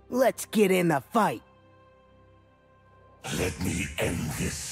Let's get in the fight. Let me end this.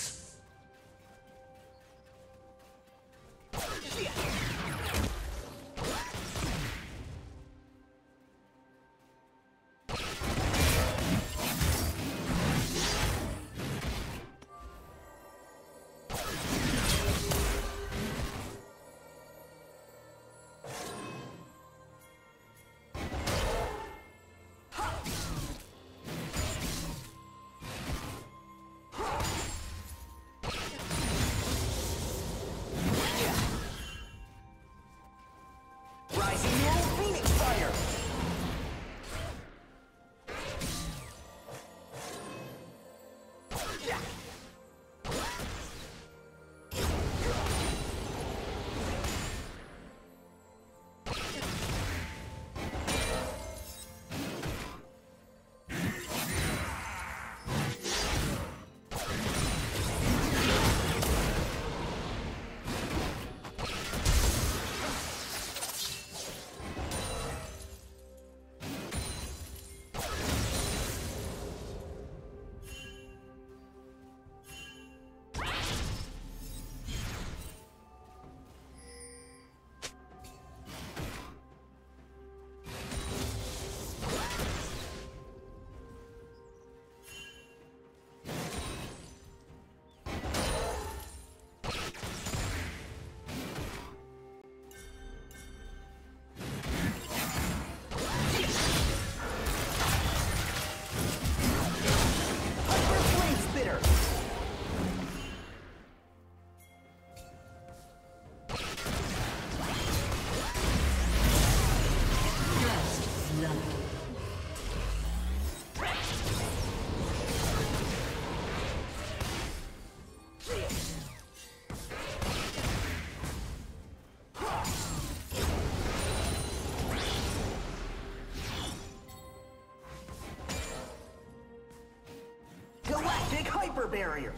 Barrier.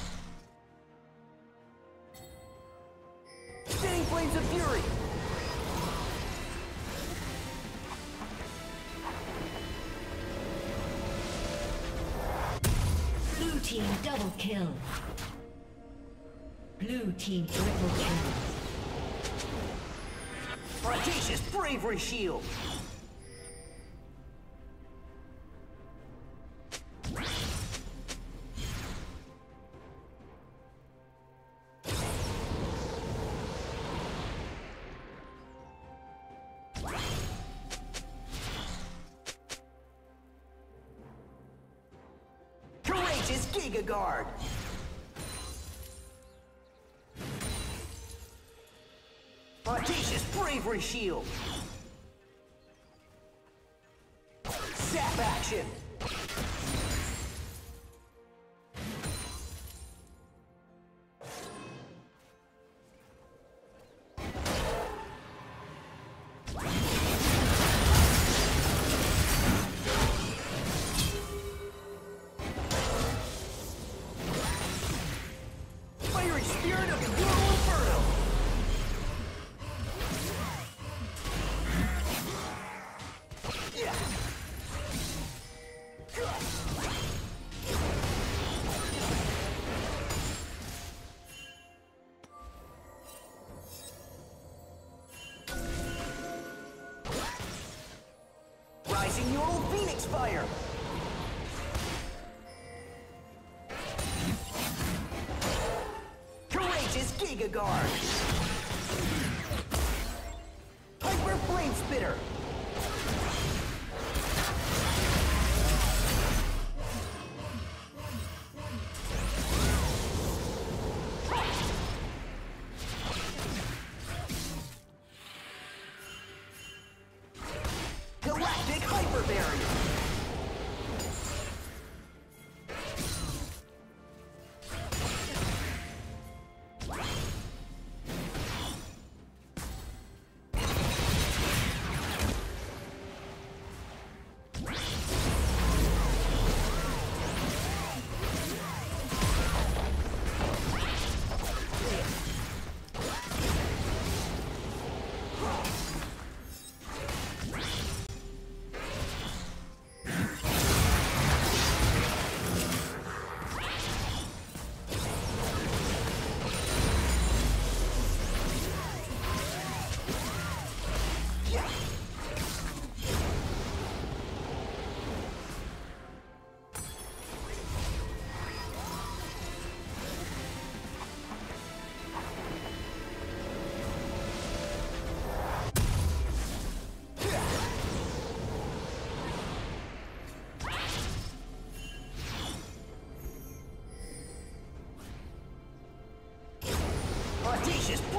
Spinning flames of fury. Blue team double kill. Blue team triple kill. Audacious bravery shield. Guard. Audacious bravery shield. Zap action. Fire! Courageous Giga Guard! Hyper Flame Spitter! Galactic Hyper Barrier!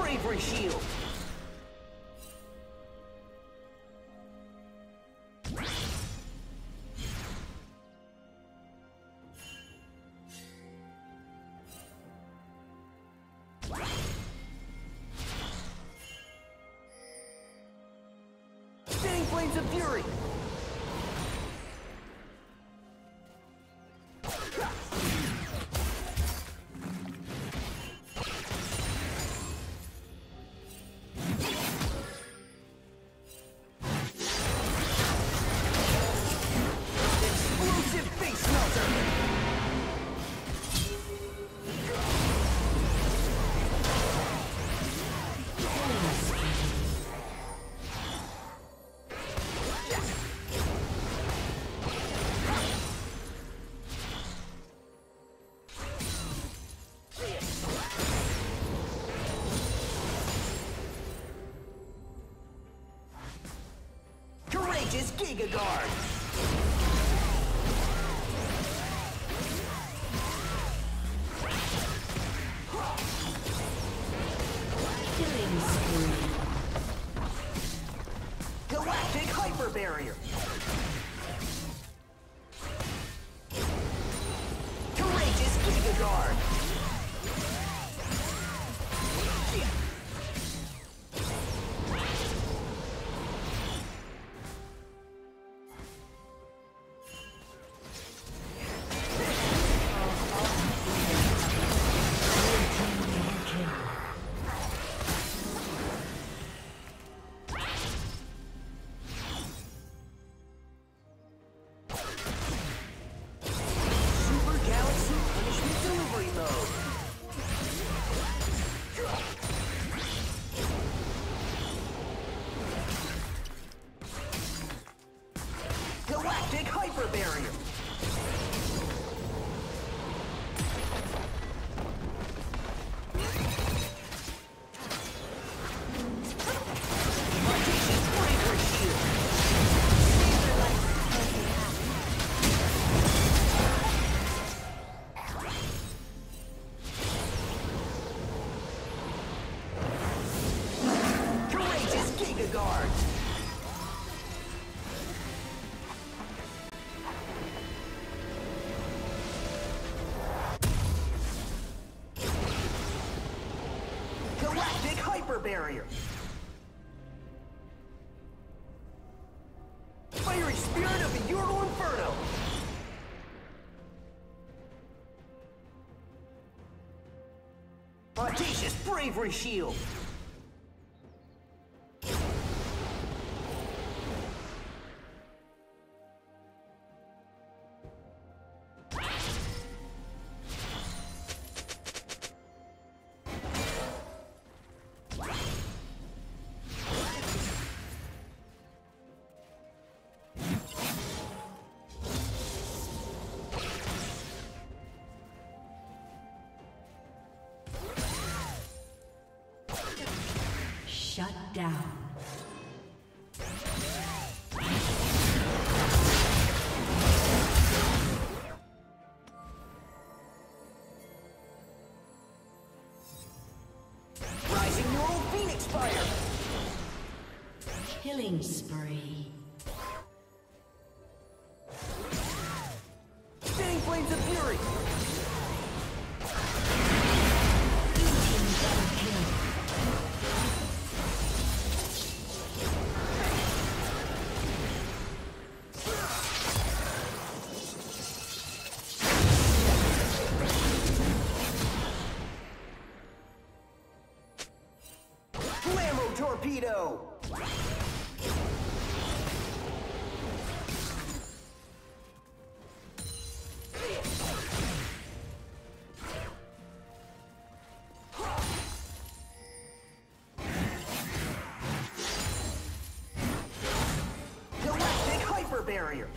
bravery shield. Spinning flames of fury. Courageous Giga Guard. Killing spree. Galactic Hyper Barrier. Courageous Giga Guard. Galactic Hyper Barrier. Audacious bravery shield. Courageous Giga Guard. Galactic Hyper Barrier. Fiery Spirit of the Ural Inferno. Audacious Bravery Shield. Shut down. Rising Neural Phoenix Fire. Killing spree. Spinning Flames of Fury. Blue team double kill. Blammo Torpedo. Galactic Hyper Barrier.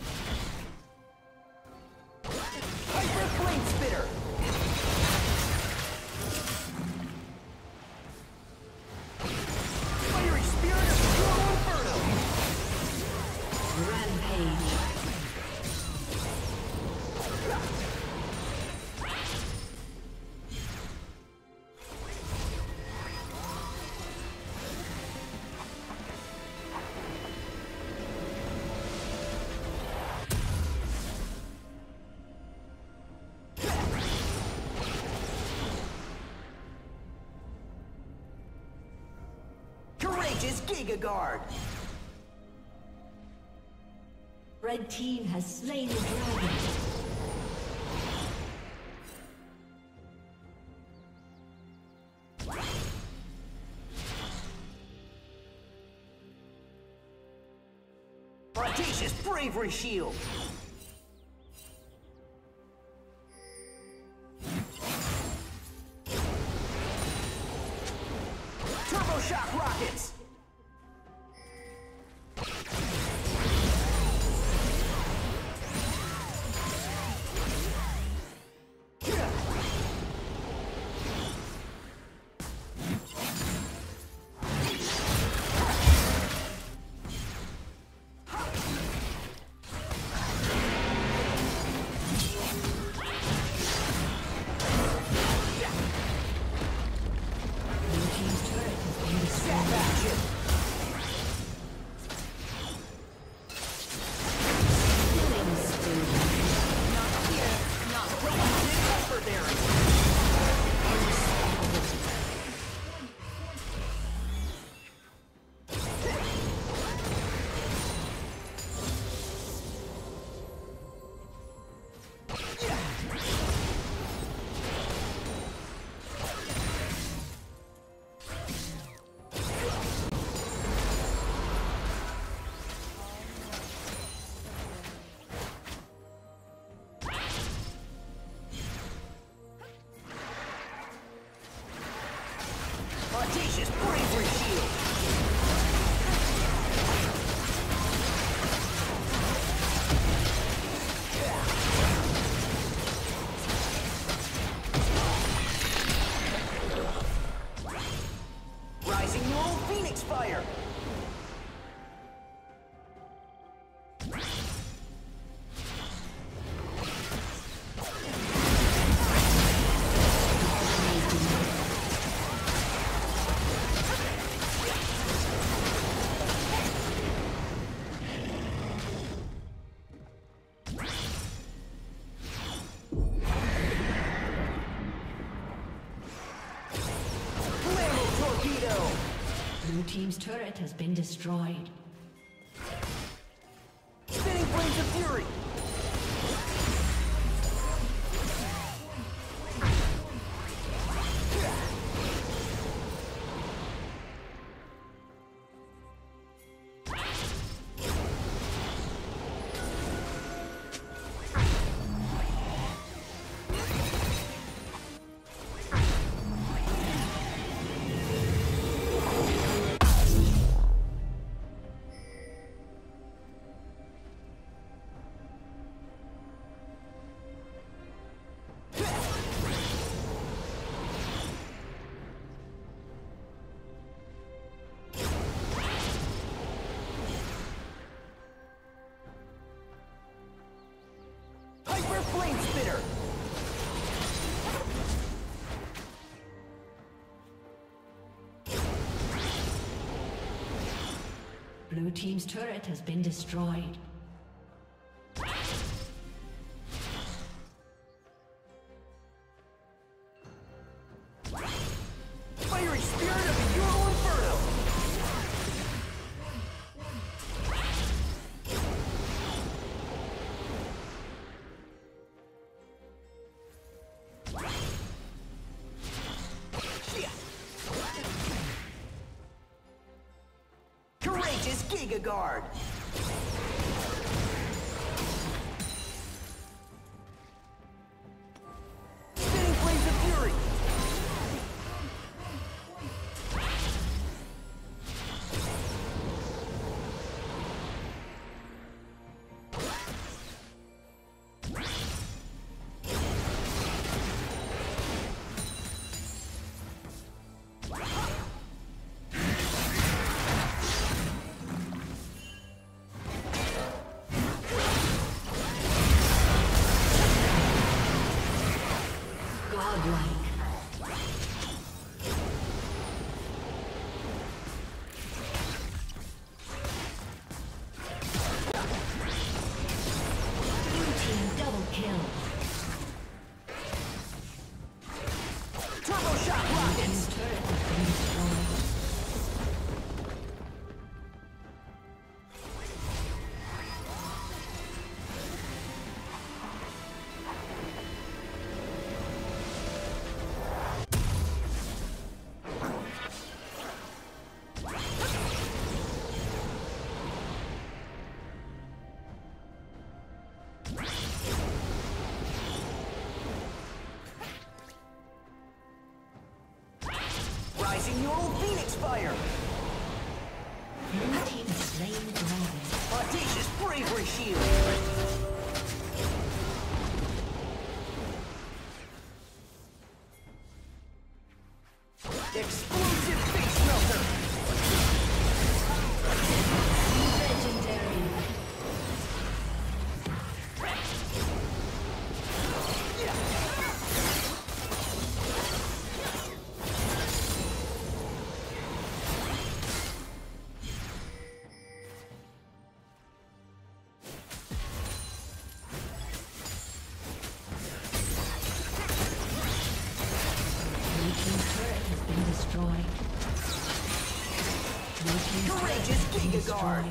Hyper Flame Spitter. Fiery Spirit of Pure Inferno. Rampage. Courageous Giga Guard. Red team has slain the dragon. Audacious Bravery Shield. Turbo Shock Rockets. Audacious Bravery Shield. Rising Neural Phoenix Fire. Blue team's turret has been destroyed. Spinning Flames of Fury. Flame Spitter! Blue team's turret has been destroyed. Fiery Spirit of the Euro Inferno! Courageous Giga Guard! Spinning Flames of Fury! your old Phoenix fire! Blue team has slain the dragon. Audacious bravery shield! Explosive face melter! Legendary. Courageous Giga Guard!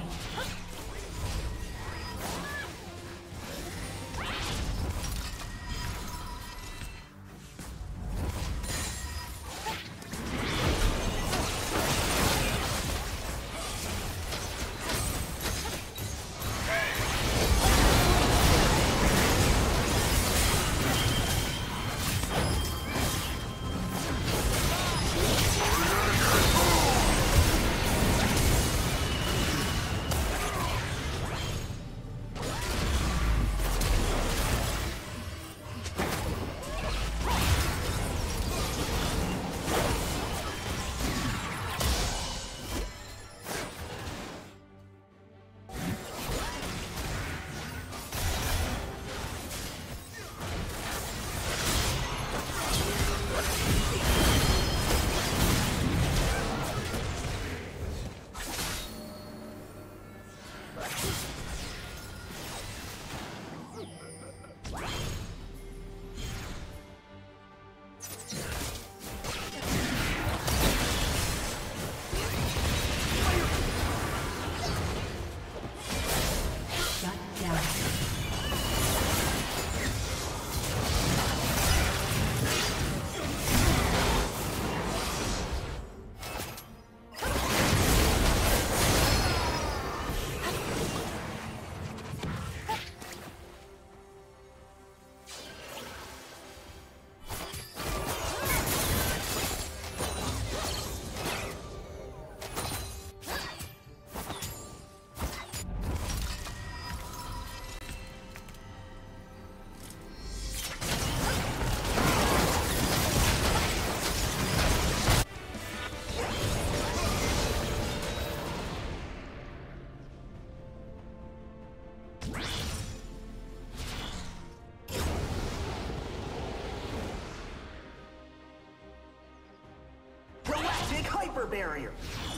Hyper barrier!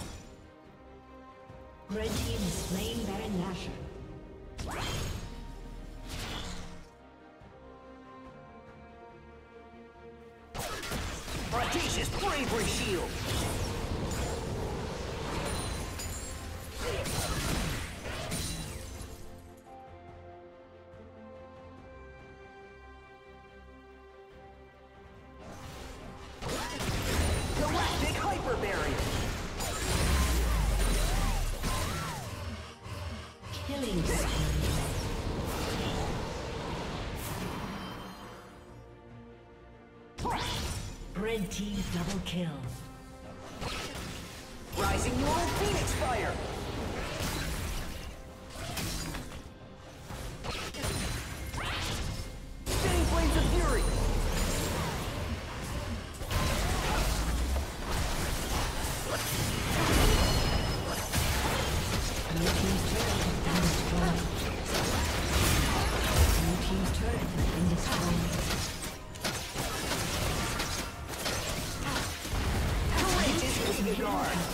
Red team has slain Baron Nashor. Audacious bravery shield! Galactic hyper barrier! Killing spree. Red team double kill. Rising your old Phoenix fire! Spinning flames of fury! Blue team's turret has been destroyed. Blue team's turret has been destroyed. Courageous Giga Guard!